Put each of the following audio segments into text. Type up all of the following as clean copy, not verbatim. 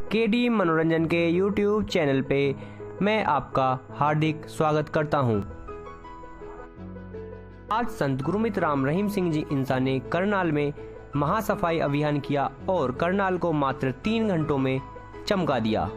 KD मनोरंजन के YouTube channel पे मैं आपका हार्दिक स्वागत करता हूं। आज संत गुरमीत राम रहीम सिंह जी इंसान ने करनाल में महासफाई अभियान किया और करनाल को मात्र 3 घंटों में चमका दिया।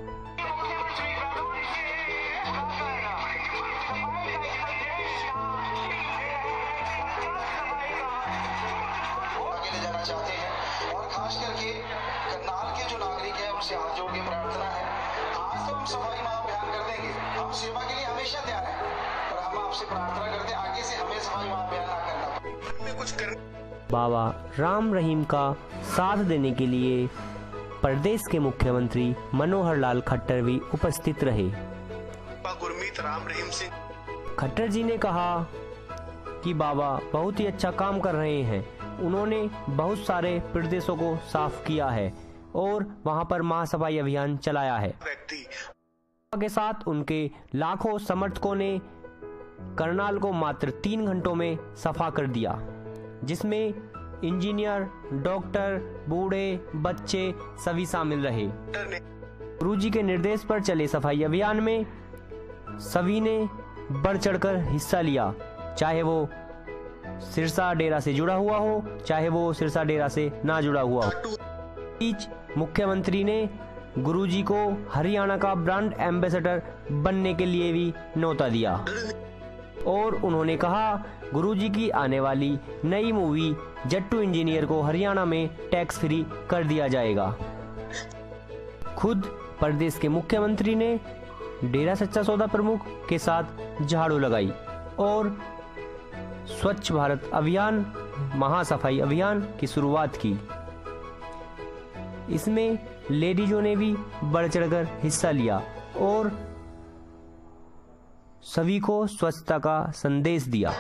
चाहते हैं और खास करके करनाल के जो नागरिक हैं उनसे हाथ जोड़ के प्रार्थना है, आज तो हम सफाई महाअभियान कर देंगे। हम सेवा के लिए हमेशा तैयार हैं, पर हम आपसे प्रार्थना करते हैं आगे से हमें सफाई महाअभियान ना करना पड़े। कुछ कर बाबा राम रहीम का साथ देने के लिए प्रदेश के मुख्यमंत्री मनोहर लाल खट्टर भी उपस्थित रहे। गुरमीत राम रहीम सिंह खट्टर जी ने कहा कि बाबा बहुत ही अच्छा काम कर रहे हैं। उन्होंने बहुत सारे प्रदेशों को साफ किया है और वहां पर महासफाई अभियान चलाया है। के साथ उनके लाखों समर्थकों ने करनाल को मात्र 3 घंटों में सफा कर दिया, जिसमें इंजीनियर, डॉक्टर, बूढ़े, बच्चे सभी शामिल रहे। गुरुजी के निर्देश पर चले सफाई अभियान में सभी ने बढ़ चढ़कर हिस्सा लिया, चाहे वो सिरसा डेरा से जुड़ा हुआ हो, चाहे वो सिरसा डेरा से ना जुड़ा हुआ हो। बीच मुख्यमंत्री ने गुरुजी को हरियाणा का ब्रांड एम्बेसडर बनने के लिए भी न्योता दिया और उन्होंने कहा गुरुजी की आने वाली नई मूवी जट्टू इंजीनियर को हरियाणा में टैक्स फ्री कर दिया जाएगा। खुद प्रदेश के मुख्यमंत्री ने डेरा सच्चा सौदा प्रमुख के साथ झाड़ू लगाई और स्वच्छ भारत अभियान, महासफाई अभियान की शुरुआत की। इसमें लेडीजों ने भी बढ़ चढ़कर हिस्सा लिया और सभी को स्वच्छता का संदेश दिया।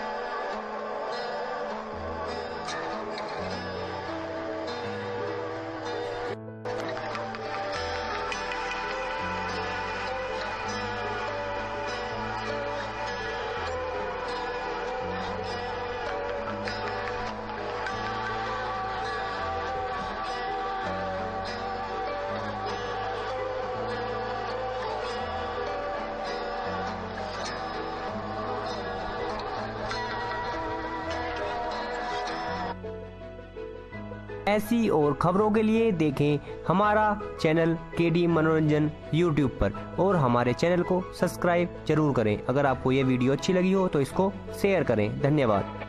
ऐसी और खबरों के लिए देखें हमारा चैनल केडी मनोरंजन YouTube पर और हमारे चैनल को सब्सक्राइब जरूर करें। अगर आपको ये वीडियो अच्छी लगी हो तो इसको शेयर करें। धन्यवाद।